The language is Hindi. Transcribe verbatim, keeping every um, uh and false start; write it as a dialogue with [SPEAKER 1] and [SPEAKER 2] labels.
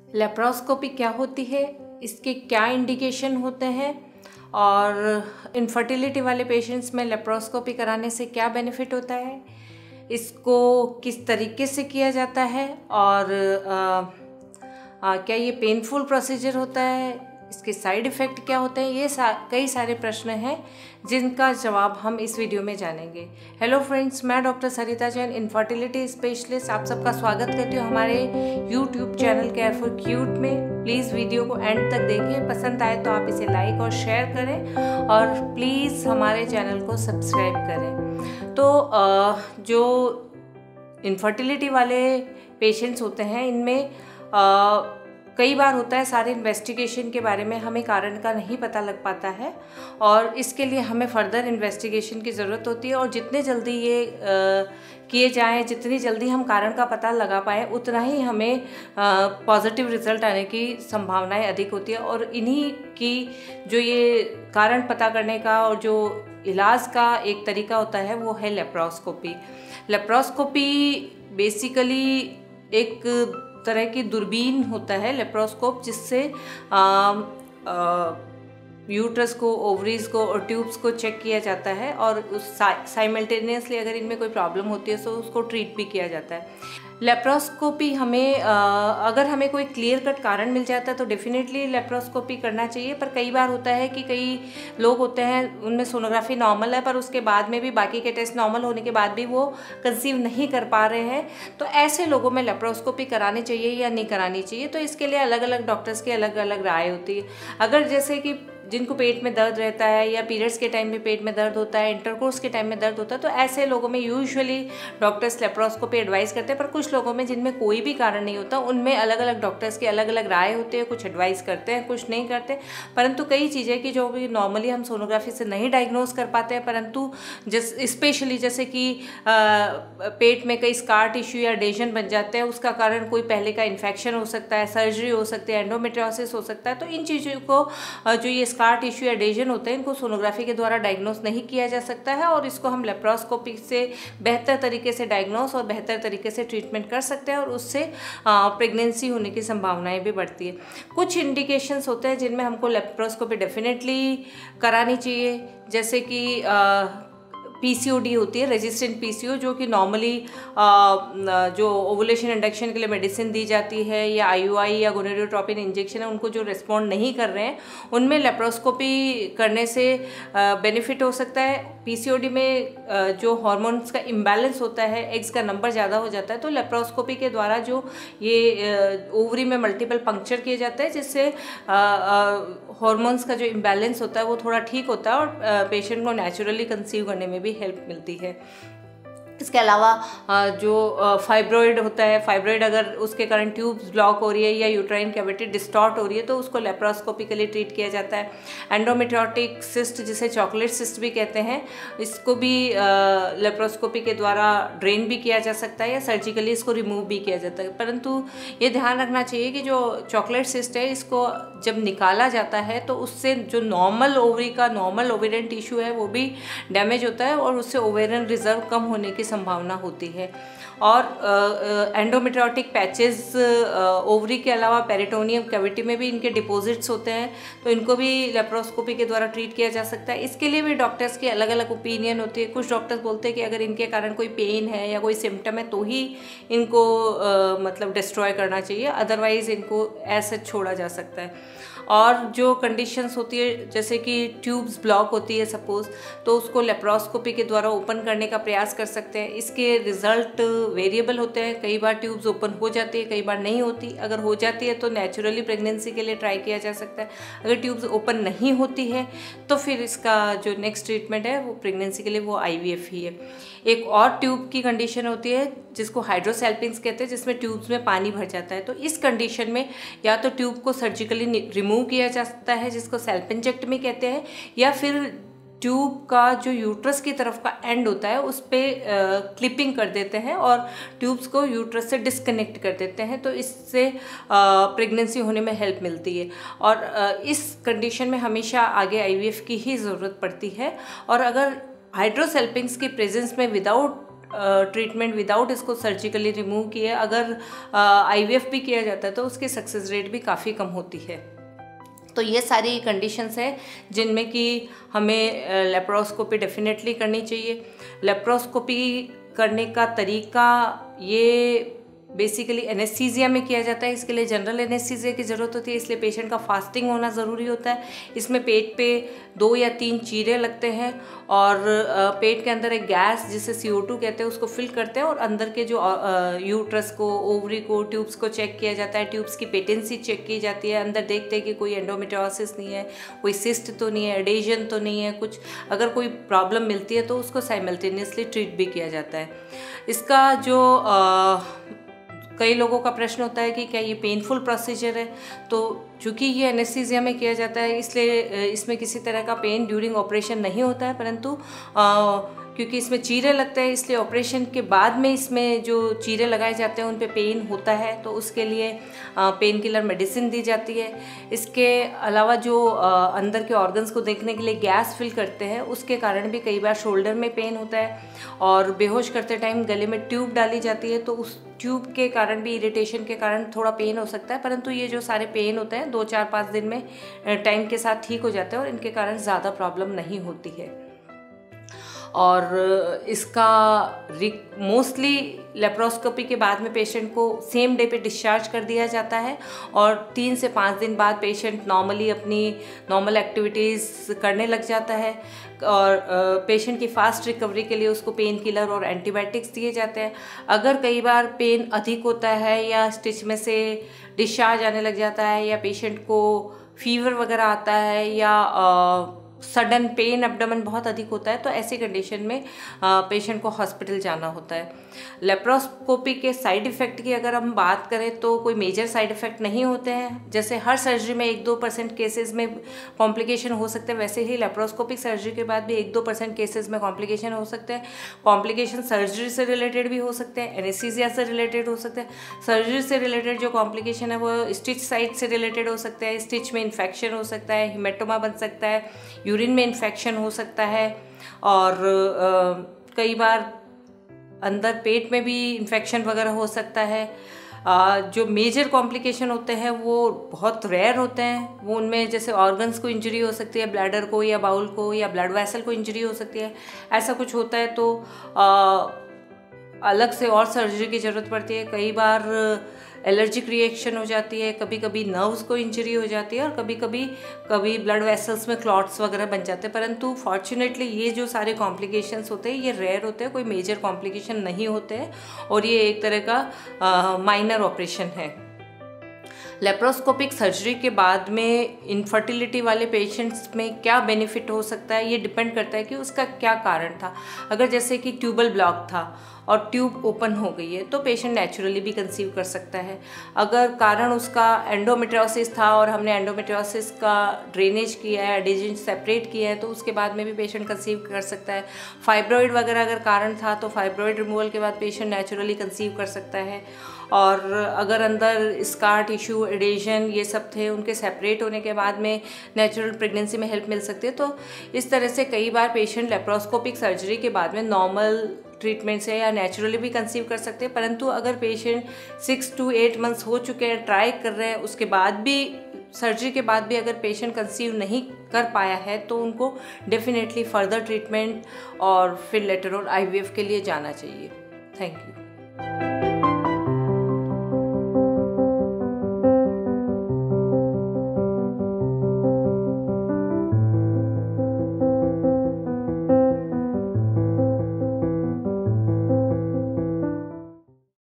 [SPEAKER 1] लेप्रोस्कोपी क्या होती है, इसके क्या इंडिकेशन होते हैं और इनफर्टिलिटी वाले पेशेंट्स में लेप्रोस्कोपी कराने से क्या बेनिफिट होता है, इसको किस तरीके से किया जाता है और आ, आ, क्या ये पेनफुल प्रोसीजर होता है, इसके साइड इफ़ेक्ट क्या होते हैं, ये सा, कई सारे प्रश्न हैं जिनका जवाब हम इस वीडियो में जानेंगे। हेलो फ्रेंड्स, मैं doctor Sarita Jain, infertility specialist, आप सबका स्वागत करती हूँ हमारे YouTube channel care for cute में। प्लीज़ वीडियो को एंड तक देखिए, पसंद आए तो आप इसे लाइक और शेयर करें और प्लीज़ हमारे चैनल को सब्सक्राइब करें। तो जो इनफर्टिलिटी वाले पेशेंट्स होते हैं, इनमें कई बार होता है सारे इन्वेस्टिगेशन के बारे में हमें कारण का नहीं पता लग पाता है और इसके लिए हमें फर्दर इन्वेस्टिगेशन की ज़रूरत होती है। और जितने जल्दी ये किए जाएं, जितनी जल्दी हम कारण का पता लगा पाएँ, उतना ही हमें पॉजिटिव रिजल्ट आने की संभावनाएं अधिक होती है। और इन्हीं की जो ये कारण पता करने का और जो इलाज का एक तरीका होता है वो है लेप्रोस्कोपी। लेप्रोस्कोपी बेसिकली एक तरह की दूरबीन होता है लेप्रोस्कोप, जिससे यूट्रस को, ओवरीज को और ट्यूब्स को चेक किया जाता है और उस साइमल्टेनियसली अगर इनमें कोई प्रॉब्लम होती है तो उसको ट्रीट भी किया जाता है। लेप्रोस्कोपी हमें आ, अगर हमें कोई क्लियर कट कारण मिल जाता है तो डेफिनेटली लेप्रोस्कोपी करना चाहिए। पर कई बार होता है कि कई लोग होते हैं उनमें सोनोग्राफी नॉर्मल है पर उसके बाद में भी बाकी के टेस्ट नॉर्मल होने के बाद भी वो कंसीव नहीं कर पा रहे हैं, तो ऐसे लोगों में लेप्रोस्कोपी करानी चाहिए या नहीं करानी चाहिए। तो इसके लिए अलग अलग डॉक्टर्स की अलग अलग राय होती है। अगर जैसे कि जिनको पेट में दर्द रहता है या पीरियड्स के टाइम में पेट में दर्द होता है, इंटरकोर्स के टाइम में दर्द होता है, तो ऐसे लोगों में यूजुअली डॉक्टर्स लेप्रोस्कोपी एडवाइस करते हैं। पर कुछ लोगों में जिनमें कोई भी कारण नहीं होता, उनमें अलग अलग डॉक्टर्स की अलग अलग राय होती है, कुछ एडवाइस करते हैं, कुछ नहीं करते। परंतु कई चीज़ें कि जो भी नॉर्मली हम सोनोग्राफी से नहीं डायग्नोज कर पाते हैं, परंतु जस स्पेशली जैसे कि पेट में कई स्कार टिश्यू या एडेशन बन जाते हैं, उसका कारण कोई पहले का इन्फेक्शन हो सकता है, सर्जरी हो सकती है, एंडोमेट्रियोसिस हो सकता है। तो इन चीज़ों को जो ये स्कार टिश्यू एडेशन होते हैं, इनको सोनोग्राफी के द्वारा डायग्नोस नहीं किया जा सकता है और इसको हम लेप्रोस्कोपी से बेहतर तरीके से डायग्नोस और बेहतर तरीके से ट्रीटमेंट कर सकते हैं और उससे प्रेगनेंसी होने की संभावनाएं भी बढ़ती है। कुछ इंडिकेशंस होते हैं जिनमें हमको लेप्रोस्कोपी डेफिनेटली करानी चाहिए, जैसे कि आ, पीसीओडी होती है, रेजिस्टेंट पीसीओ, जो कि नॉर्मली जो ओवुलेशन इंडक्शन के लिए मेडिसिन दी जाती है या आईयूआई या गोनेडोट्रोपिन इंजेक्शन है, उनको जो रिस्पॉन्ड नहीं कर रहे हैं उनमें लेप्रोस्कोपी करने से बेनिफिट हो सकता है। पीसीओडी में जो हार्मोन्स का इम्बैलेंस होता है, एग्स का नंबर ज़्यादा हो जाता है, तो लेप्रोस्कोपी के द्वारा जो ये ओवरी में मल्टीपल पंक्चर किए जाते हैं, जिससे हार्मोन्स का जो इम्बैलेंस होता है वो थोड़ा ठीक होता है और पेशेंट को नेचुरली कंसीव करने में भी हेल्प मिलती है। इसके अलावा जो फाइब्रॉइड होता है, फाइब्रॉइड अगर उसके कारण ट्यूब्स ब्लॉक हो रही है या यूट्राइन कैविटी डिस्टॉर्ट हो रही है तो उसको लेप्रोस्कोपिकली ट्रीट किया जाता है। एंडोमेट्रियोटिक सिस्ट, जिसे चॉकलेट सिस्ट भी कहते हैं, इसको भी लेप्रोस्कोपी के द्वारा ड्रेन भी किया जा सकता है या सर्जिकली इसको रिमूव भी किया जाता है। परंतु ये ध्यान रखना चाहिए कि जो चॉकलेट सिस्ट है, इसको जब निकाला जाता है तो उससे जो नॉर्मल ओवरी का नॉर्मल ओवेरियन टिश्यू है वो भी डैमेज होता है और उससे ओवेरियन रिजर्व कम होने की संभावना होती है। और एंडोमेट्रियोटिक पैचेस ओवरी के अलावा पेरिटोनियम कैविटी में भी इनके डिपॉजिट्स होते हैं, तो इनको भी लेप्रोस्कोपी के द्वारा ट्रीट किया जा सकता है। इसके लिए भी डॉक्टर्स की अलग अलग ओपिनियन होती है। कुछ डॉक्टर्स बोलते हैं कि अगर इनके कारण कोई पेन है या कोई सिम्टम है तो ही इनको uh, मतलब डिस्ट्रॉय करना चाहिए, अदरवाइज इनको ऐसे छोड़ा जा सकता है। और जो कंडीशंस होती है, जैसे कि ट्यूब्स ब्लॉक होती है सपोज, तो उसको लेप्रोस्कोपी के द्वारा ओपन करने का प्रयास कर सकते हैं। इसके रिजल्ट वेरिएबल होते हैं, कई बार ट्यूब्स ओपन हो जाती है, कई बार नहीं होती। अगर हो जाती है तो नेचुरली प्रेगनेंसी के लिए ट्राई किया जा सकता है। अगर ट्यूब्स ओपन नहीं होती है तो फिर इसका जो नेक्स्ट ट्रीटमेंट है वो प्रेगनेंसी के लिए वो आईवीएफ ही है। एक और ट्यूब की कंडीशन होती है जिसको हाइड्रोसेल्पिंग्स कहते हैं, जिसमें ट्यूब्स में पानी भर जाता है। तो इस कंडीशन में या तो ट्यूब को सर्जिकली रिमूव किया जा सकता है, जिसको सेल्पेंजेक्टमी कहते हैं, या फिर ट्यूब का जो यूट्रस की तरफ का एंड होता है उस पर क्लिपिंग कर देते हैं और ट्यूब्स को यूट्रस से डिस्कनेक्ट कर देते हैं। तो इससे प्रेगनेंसी होने में हेल्प मिलती है। और आ, इस कंडीशन में हमेशा आगे आईवीएफ की ही ज़रूरत पड़ती है। और अगर हाइड्रोसेल्पिंग्स की प्रेजेंस में विदाउट ट्रीटमेंट विदाउट इसको सर्जिकली रिमूव किए अगर आईवीएफ भी किया जाता है तो उसकी सक्सेस रेट भी काफ़ी कम होती है। तो ये सारी कंडीशंस हैं जिनमें कि हमें लेप्रोस्कोपी डेफिनेटली करनी चाहिए। लेप्रोस्कोपी करने का तरीका ये बेसिकली एनेस्थीसिया में किया जाता है। इसके लिए जनरल एनेस्थीसिया की ज़रूरत होती है, इसलिए पेशेंट का फास्टिंग होना ज़रूरी होता है। इसमें पेट पे दो या तीन चीरे लगते हैं और पेट के अंदर एक गैस जिसे सी ओ टू कहते हैं उसको फिल करते हैं और अंदर के जो यूट्रस को, ओवरी को, ट्यूब्स को चेक किया जाता है। ट्यूब्स की पेटेंसी चेक की जाती है, अंदर देखते हैं कि कोई एंडोमेट्रियोसिस नहीं है, कोई सिस्ट तो नहीं है, एडेशन तो नहीं है कुछ। अगर कोई प्रॉब्लम मिलती है तो उसको साइमल्टेनियसली ट्रीट भी किया जाता है। इसका जो आ, कई लोगों का प्रश्न होता है कि क्या ये पेनफुल प्रोसीजर है, तो चूँकि ये एनेस्थीसिया में किया जाता है इसलिए इसमें किसी तरह का पेन ड्यूरिंग ऑपरेशन नहीं होता है, परंतु आ, क्योंकि इसमें चीरे लगते हैं इसलिए ऑपरेशन के बाद में इसमें जो चीरे लगाए जाते हैं उन पे पेन होता है, तो उसके लिए पेन किलर मेडिसिन दी जाती है। इसके अलावा जो आ, अंदर के ऑर्गन्स को देखने के लिए गैस फिल करते हैं उसके कारण भी कई बार शोल्डर में पेन होता है और बेहोश करते टाइम गले में ट्यूब डाली जाती है तो उस ट्यूब के कारण भी, इरिटेशन के कारण थोड़ा पेन हो सकता है, परंतु ये जो सारे पेन होते हैं दो चार पाँच दिन में टाइम के साथ ठीक हो जाते हैं और इनके कारण ज़्यादा प्रॉब्लम नहीं होती है। और इसका मोस्टली लेप्रोस्कोपी के बाद में पेशेंट को सेम डे पे डिस्चार्ज कर दिया जाता है और तीन से पाँच दिन बाद पेशेंट नॉर्मली अपनी नॉर्मल एक्टिविटीज़ करने लग जाता है और पेशेंट की फास्ट रिकवरी के लिए उसको पेन किलर और एंटीबायोटिक्स दिए जाते हैं। अगर कई बार पेन अधिक होता है या स्टिच में से डिस्चार्ज आने लग जाता है या पेशेंट को फीवर वगैरह आता है या आ, सडन पेन एब्डोमेन बहुत अधिक होता है तो ऐसी कंडीशन में पेशेंट को हॉस्पिटल जाना होता है। लेप्रोस्कोपी के साइड इफ़ेक्ट की अगर हम बात करें तो कोई मेजर साइड इफ़ेक्ट नहीं होते हैं। जैसे हर सर्जरी में एक दो परसेंट केसेस में कॉम्प्लिकेशन हो सकते हैं, वैसे ही लेप्रोस्कोपिक सर्जरी के बाद भी एक दो परसेंट केसेस में कॉम्प्लिकेशन हो सकते हैं। कॉम्प्लिकेशन सर्जरी से रिलेटेड भी हो सकते हैं, एनेस्थीसिया से रिलेटेड हो सकते हैं। सर्जरी से रिलेटेड जो कॉम्प्लिकेशन है वो स्टिच साइट से रिलेटेड हो सकता है, स्टिच में इन्फेक्शन हो सकता है, हिमेटोमा बन सकता है, यूरिन में इन्फेक्शन हो सकता है और आ, कई बार अंदर पेट में भी इन्फेक्शन वगैरह हो सकता है। आ, जो मेजर कॉम्प्लिकेशन होते हैं वो बहुत रेयर होते हैं, वो उनमें जैसे ऑर्गन्स को इंजरी हो सकती है, ब्लैडर को या बाउल को या ब्लड वेसल को इंजरी हो सकती है। ऐसा कुछ होता है तो आ, अलग से और सर्जरी की ज़रूरत पड़ती है। कई बार एलर्जिक रिएक्शन हो जाती है, कभी कभी नर्व्स को इंजरी हो जाती है और कभी कभी कभी ब्लड वेसल्स में क्लॉट्स वगैरह बन जाते हैं। परंतु फॉर्चुनेटली ये जो सारे कॉम्प्लिकेशंस होते हैं ये रेयर होते हैं, कोई मेजर कॉम्प्लिकेशन नहीं होते हैं और ये एक तरह का माइनर ऑपरेशन है। लेप्रोस्कोपिक सर्जरी के बाद में इनफर्टिलिटी वाले पेशेंट्स में क्या बेनिफिट हो सकता है ये डिपेंड करता है कि उसका क्या कारण था। अगर जैसे कि ट्यूबल ब्लॉक था और ट्यूब ओपन हो गई है तो पेशेंट नेचुरली भी कंसीव कर सकता है। अगर कारण उसका एंडोमेट्रियोसिस था और हमने एंडोमेट्रियोसिस का ड्रेनेज किया है, एडिशन सेपरेट किया है तो उसके बाद में भी पेशेंट कंसीव कर सकता है। फाइब्रॉइड वगैरह अगर कारण था तो फाइब्रॉइड रिमूवल के बाद पेशेंट नेचुरली कंसीव कर सकता है। और अगर अंदर स्कार टिश्यू, एडेशन ये सब थे, उनके सेपरेट होने के बाद में नेचुरल प्रेगनेंसी में हेल्प मिल सकती है। तो इस तरह से कई बार पेशेंट लेप्रोस्कोपिक सर्जरी के बाद में नॉर्मल ट्रीटमेंट से या नेचुरली भी कंसीव कर सकते हैं। परंतु अगर patient six to eight months हो चुके हैं, ट्राई कर रहे हैं, उसके बाद भी सर्जरी के बाद भी अगर पेशेंट कंसीव नहीं कर पाया है तो उनको डेफिनेटली फर्दर ट्रीटमेंट और फिर लेटर ऑन आईवीएफ के लिए जाना चाहिए। Thank you.